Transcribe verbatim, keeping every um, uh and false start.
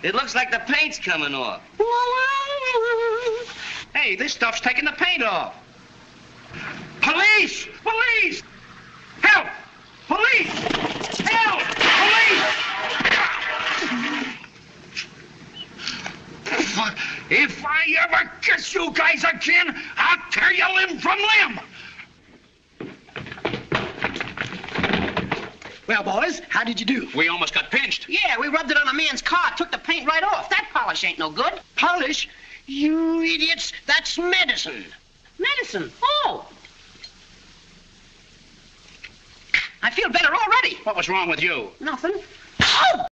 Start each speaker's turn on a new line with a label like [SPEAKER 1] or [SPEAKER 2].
[SPEAKER 1] It looks like the paint's coming off.
[SPEAKER 2] Hey, this stuff's taking the paint off. Police! Police! Help! Police! Help! Police! If I ever kiss you guys again, I'll tear you limb from limb.
[SPEAKER 3] Well, boys, how did you do?
[SPEAKER 2] We almost got pinched.
[SPEAKER 4] Yeah, we rubbed it on a man's car, took the paint right off. That polish ain't no good.
[SPEAKER 3] Polish? You idiots, that's medicine.
[SPEAKER 4] Medicine? Oh! I feel better already.
[SPEAKER 2] What was wrong with you?
[SPEAKER 4] Nothing. Oh!